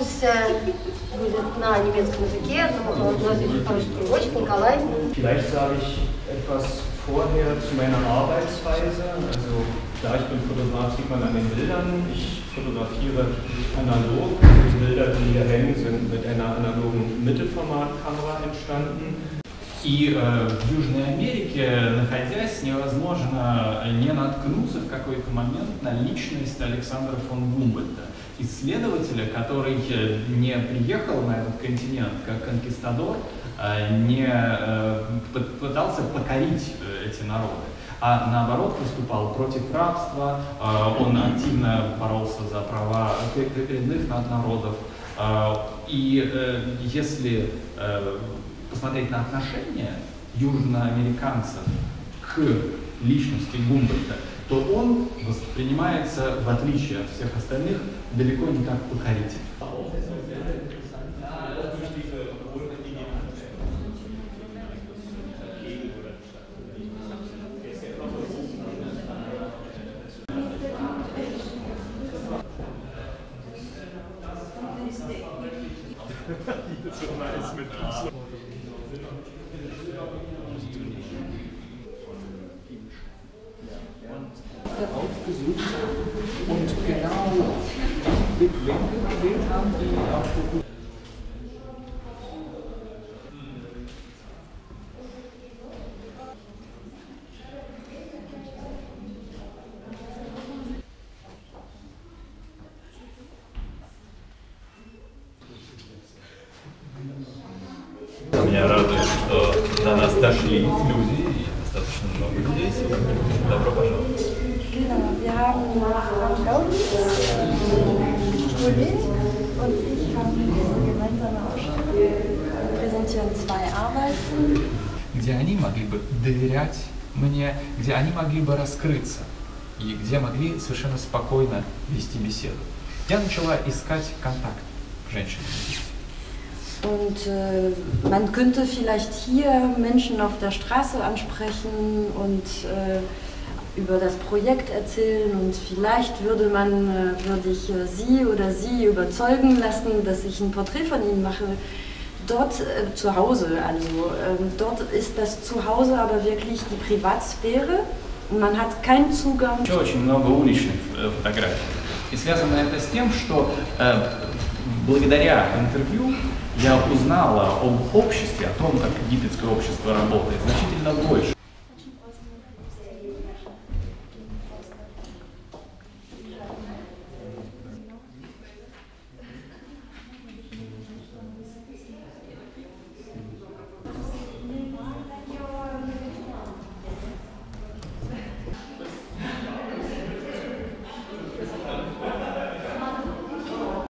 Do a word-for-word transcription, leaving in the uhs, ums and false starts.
будет на немецком языке, но у нас есть хороший переводчик Николай. Vielleicht sage ich etwas vorher zu meiner Arbeitsweise. Also klar, ich bin Fotograf, sieht man an den Bildern. Ich fotografiere analog. Die Bilder, die hier hängen, sind mit einer analogen Mittelformatkamera entstanden. И э, в Южной Америке, находясь, невозможно не наткнуться в какой-то момент на личность Александра фон Гумбольдта, исследователя, который не приехал на этот континент как конкистадор, не э, пытался покорить эти народы, а наоборот выступал против рабства, э, он активно боролся за права коренных народов. Э, и э, если э, посмотреть на отношение южноамериканцев к личности Гумбольдта, то он воспринимается, в отличие от всех остальных, далеко не как покоритель. Aufgesucht und genau Blickwinkel gewählt haben, die auch so gut. Меня радует, что до нас дошли люди, и достаточно много людей сегодня. Добро пожаловать. Genau, wir haben nach Gaudi studiert und ich habe eine gemeinsame Ausstellung. Wir präsentieren zwei Arbeiten. Где они могли бы доверять мне, где они могли бы раскрыться и где могли совершенно спокойно вести беседу. Я начала искать контакт женщин. Und äh, man könnte vielleicht hier Menschen auf der Straße ansprechen und äh, über das Projekt erzählen und vielleicht würde man, äh, würde ich äh, sie oder sie überzeugen lassen, dass ich ein Porträt von ihnen mache. Dort äh, zu Hause, also äh, dort ist das Zuhause aber wirklich die Privatsphäre und man hat keinen Zugang. Очень много уличных фотографий. И связано это с тем, что э, благодаря интервью я узнала об обществе, о том, как египетское общество работает, значительно больше.